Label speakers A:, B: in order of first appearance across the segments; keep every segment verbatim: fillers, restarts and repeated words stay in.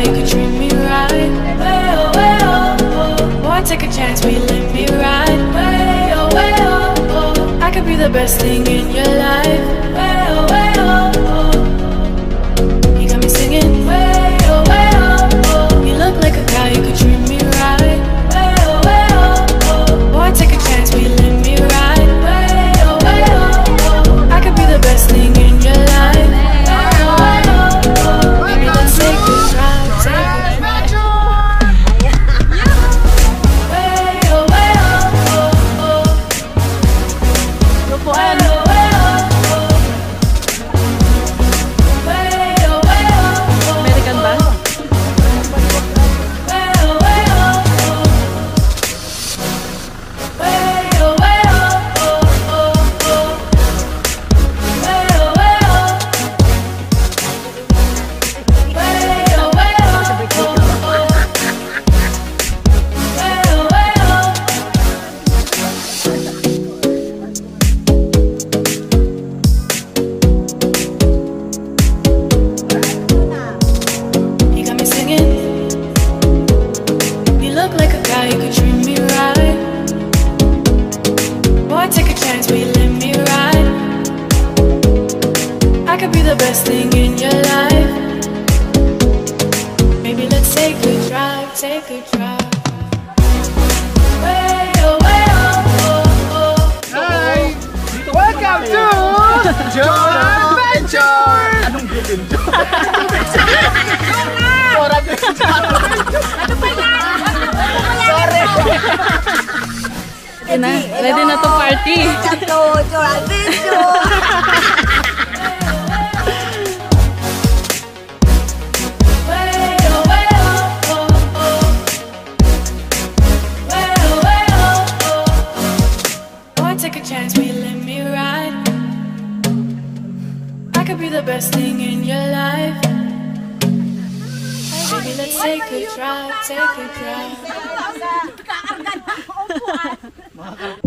A: you could treat me right. Way oh, way oh, oh. Boy, take a chance, will you let me ride? Way oh, way oh, oh. I could be the best thing in your life. Way oh, way oh, oh. You got me singing. Way oh, way oh, oh. You look like a guy, you could treat me right. Way oh, way oh, oh. Boy, take a chance, will you let me ride? Way oh, way oh, oh. I could be the best thing in your life. Way oh, way oh, oh. Maybe let's take a drive, take a drive. Way oh, way oh, oh, oh. Way oh, way oh, oh. Way oh, way oh, oh.
B: American ba?
A: Way oh, way oh, oh. Way oh, way oh, oh, oh, oh. Way oh, way oh. Way oh, way oh, oh, oh. Way oh, way oh. You got me singing. You look like a guy, you could treat me right. Boy, take a chance, will you let me ride? I could be the best thing in your life. Maybe let's take a drive, take a drive. Way oh, way oh, oh, oh.
C: Hi! Welcome to Joe Adventure! Anong adventure? Joe Adventure!
B: Ano pa yan? Sorry! Ready na, ready na to party.
D: Ito, Joe Adventure!
A: Way oh, way oh, oh, oh. Way oh, way oh, oh. Boy, take a chance, will you let me ride? I could be the best thing in your life. Baby, let's take a drive, take a drive.
D: Kaagad ang upuan.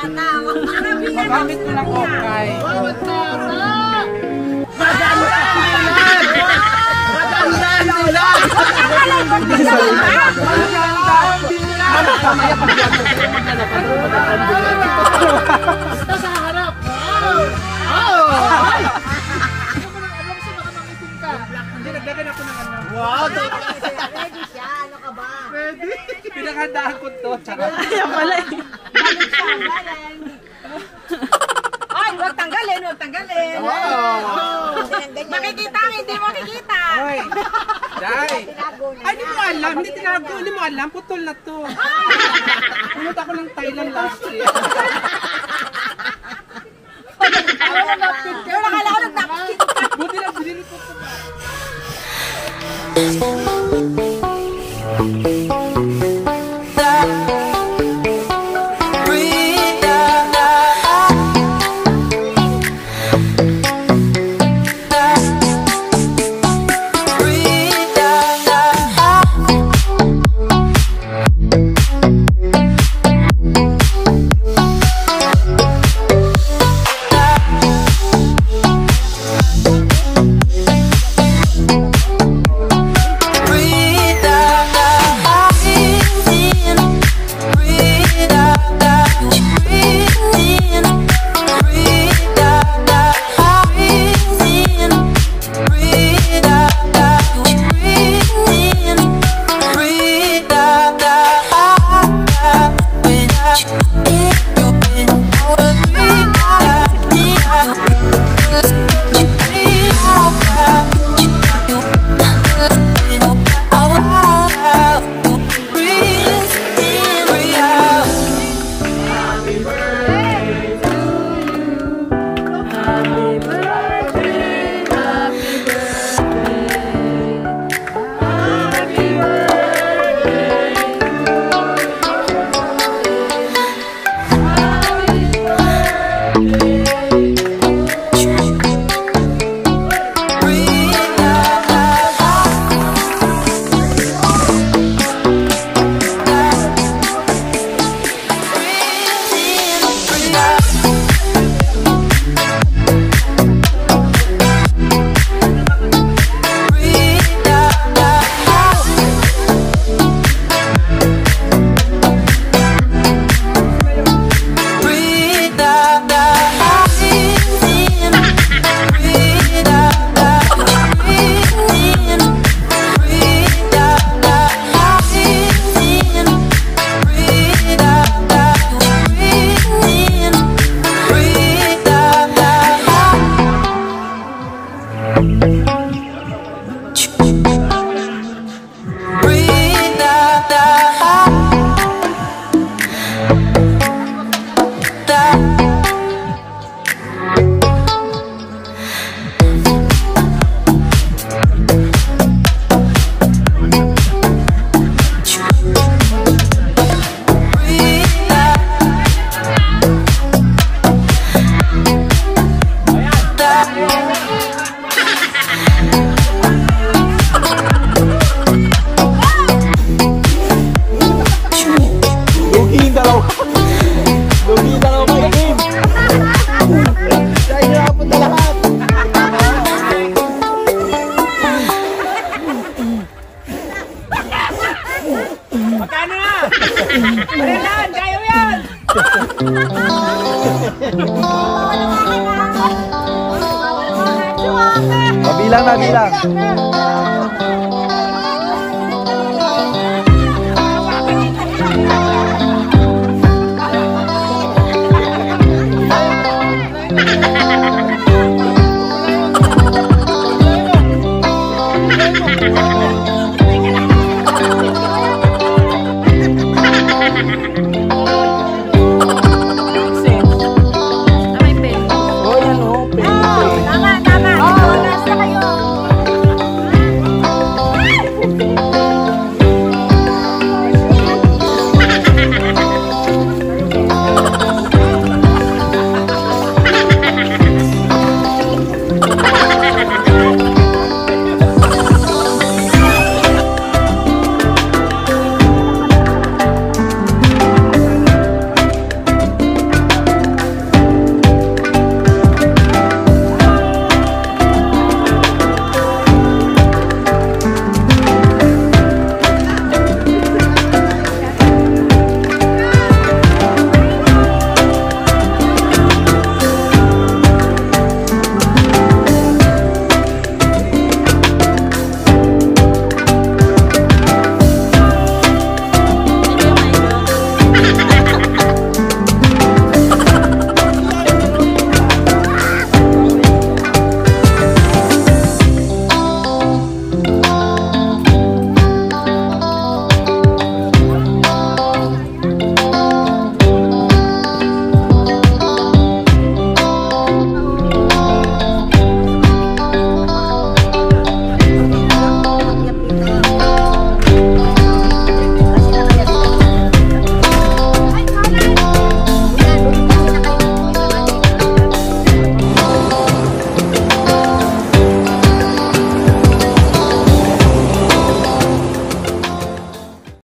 D: tata.
C: Magamit ko ng okay. Bawat tata! Magandaan nila! Magandaan nila! Mamaya pag-vlog ko kayo maglalapan ko magandaan nila. Ito sa harap! Oh! Hindi, naglagay ako ng ano. Wow!
D: Ready siya, ano ka ba?
C: Ready? Pinaghandaan ko to. Charot.
B: Kaya pala eh.
D: Galing siya, galing. Ay, huwag tanggalin, huwag tanggalin.
C: Wow!
D: Makikita ang hindi makikita.
C: Hoy! Dai!
D: Tinago na.
C: Ay, hindi mo alam. Hindi tinago. Hindi mo alam. Putol na to. Pumunta ako ng Thailand last year.
D: Pero nakala ko nag-napkin.
C: Buti lang, binili ko ito.
D: Kailan? Kayo yan!
E: Mabilang na, bilang.